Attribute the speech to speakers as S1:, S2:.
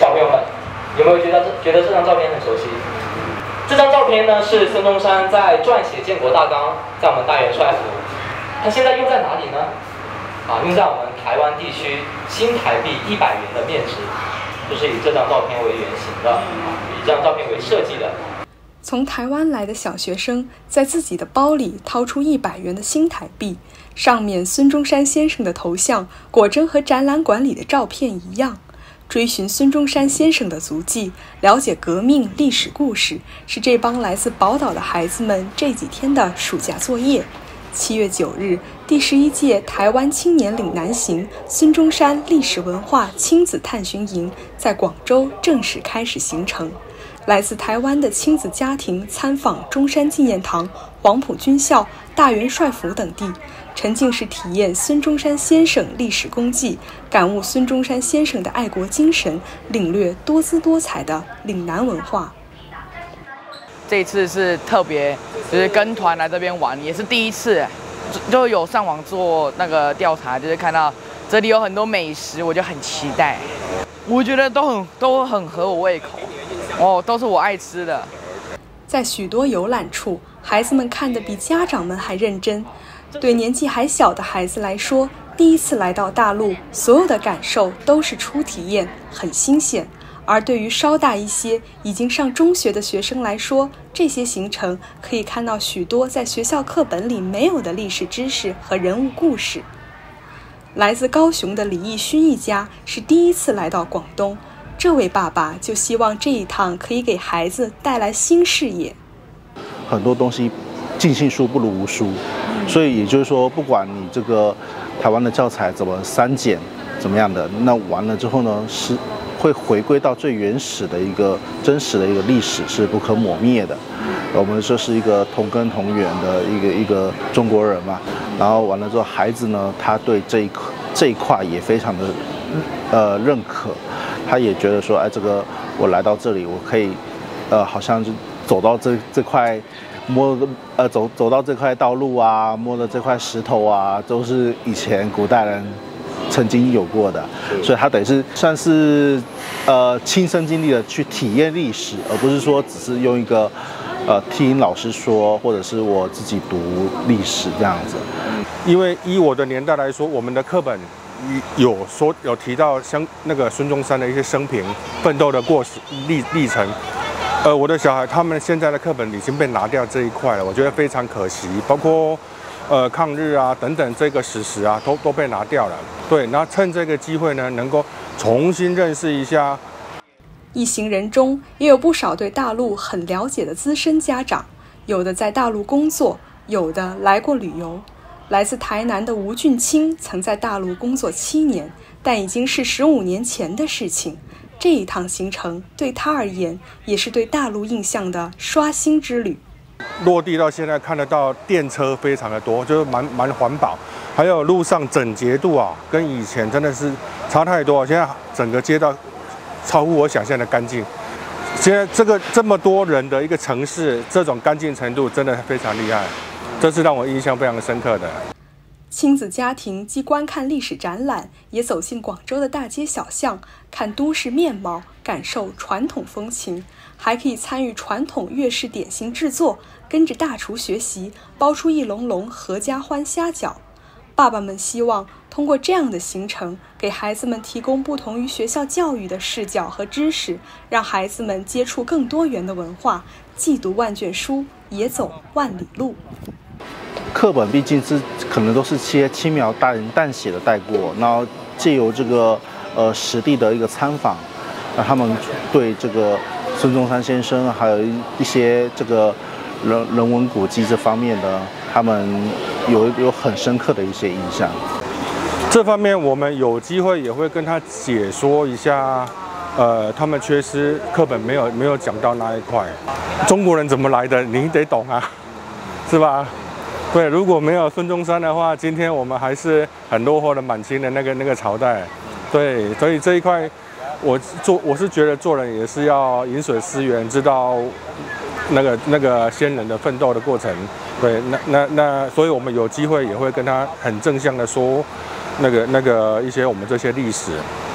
S1: 小朋友们有没有觉得这张照片很熟悉？这张照片呢是孙中山在撰写建国大纲，在我们大元帅府。它现在用在哪里呢？用在我们台湾地区新台币100元的面值，就是以这张照片为原型的，以这张照片为设计的。
S2: 从台湾来的小学生在自己的包里掏出100元的新台币，上面孙中山先生的头像果真和展览馆里的照片一样。追寻孙中山先生的足迹，了解革命历史故事，是这帮来自宝岛的孩子们这几天的暑假作业。7月9日，第11届台湾青年岭南行孙中山历史文化亲子探寻营在广州正式开始行程。来自台湾的亲子家庭参访中山纪念堂、黄埔军校、大元帅府等地，沉浸式体验孙中山先生历史功绩，感悟孙中山先生的爱国精神，领略多姿多彩的岭南文化。
S3: 这一次是特别，就是跟团来这边玩，也是第一次，就有上网做那个调查，就是看到这里有很多美食，我就很期待。我觉得都很合我胃口，都是我爱吃的。
S2: 在许多游览处，孩子们看得比家长们还认真。对年纪还小的孩子来说，第一次来到大陆，所有的感受都是初体验，很新鲜。而对于稍大一些、已经上中学的学生来说，这些行程可以看到许多在学校课本里没有的历史知识和人物故事。来自高雄的李义勋一家是第一次来到广东，这位爸爸就希望这一趟可以给孩子带来新视野。
S4: 很多东西尽信书不如无书，所以也就是说，不管你这个台湾的教材怎么删减怎么样的，那完了之后呢，是会回归到最原始的一个真实的一个历史，是不可磨灭的。我们这是一个同根同源的一个中国人嘛，然后完了之后，孩子呢，他对这一块也非常的认可，他也觉得说，哎，这个我来到这里，我可以好像就走到这块。走到这块道路啊，摸的这块石头啊，都是以前古代人曾经有过的，所以他等于是算是亲身经历的去体验历史，而不是说只是用一个听老师说，或者是我自己读历史这样子。
S5: 因为以我的年代来说，我们的课本有提到那个孙中山的一些生平、奋斗的历程。我的小孩他们现在的课本已经被拿掉这一块了，我觉得非常可惜。包括抗日啊等等这个史实啊，都被拿掉了。对，那趁这个机会呢，能够重新认识一下。
S2: 一行人中也有不少对大陆很了解的资深家长，有的在大陆工作，有的来过旅游。来自台南的吴俊清曾在大陆工作7年，但已经是15年前的事情。这一趟行程对他而言，也是对大陆印象的刷新之旅。
S5: 落地到现在看得到电车非常的多，就是蛮环保，还有路上整洁度啊，跟以前真的是差太多。现在整个街道超乎我想象的干净。现在这么多人的一个城市，这种干净程度真的非常厉害，这是让我印象非常深刻的。
S2: 亲子家庭既观看历史展览，也走进广州的大街小巷，看都市面貌，感受传统风情，还可以参与传统粤式点心制作，跟着大厨学习，包出一笼笼合家欢虾饺。爸爸们希望通过这样的行程，给孩子们提供不同于学校教育的视角和知识，让孩子们接触更多元的文化，既读万卷书，也走万里路。
S4: 课本毕竟是可能都是些轻描淡写的带过，然后借由这个实地的一个参访，让他们对这个孙中山先生还有一些这个人文古迹这方面的，他们有很深刻的一些印象。
S5: 这方面我们有机会也会跟他解说一下，他们缺失课本没有讲到那一块，中国人怎么来的，你得懂啊，是吧？对，如果没有孙中山的话，今天我们还是很落后的满清的那个朝代。对，所以这一块我是觉得做人也是要饮水思源，知道那个先人的奋斗的过程。对，那所以我们有机会也会跟他很正向的说那个一些我们这些历史。